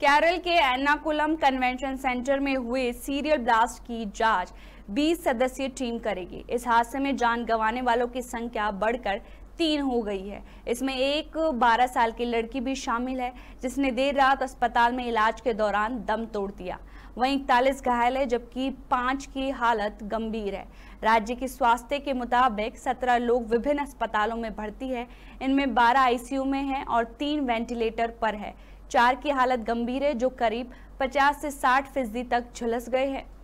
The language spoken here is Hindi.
केरल के एर्नाकुलम कन्वेंशन सेंटर में हुए सीरियल ब्लास्ट की जांच 20 सदस्यीय टीम करेगी। इस हादसे में जान गंवाने वालों की संख्या बढ़कर 3 हो गई है। इसमें एक 12 साल की लड़की भी शामिल है, जिसने देर रात अस्पताल में इलाज के दौरान दम तोड़ दिया। वहीं 41 घायल है, जबकि 5 की हालत गंभीर है। राज्य के स्वास्थ्य के मुताबिक 17 लोग विभिन्न अस्पतालों में भर्ती है। इनमें 12 आईसीयू में हैं और 3 वेंटिलेटर पर है। 4 की हालत गंभीर है, जो करीब 50 से 60% तक झुलस गए हैं।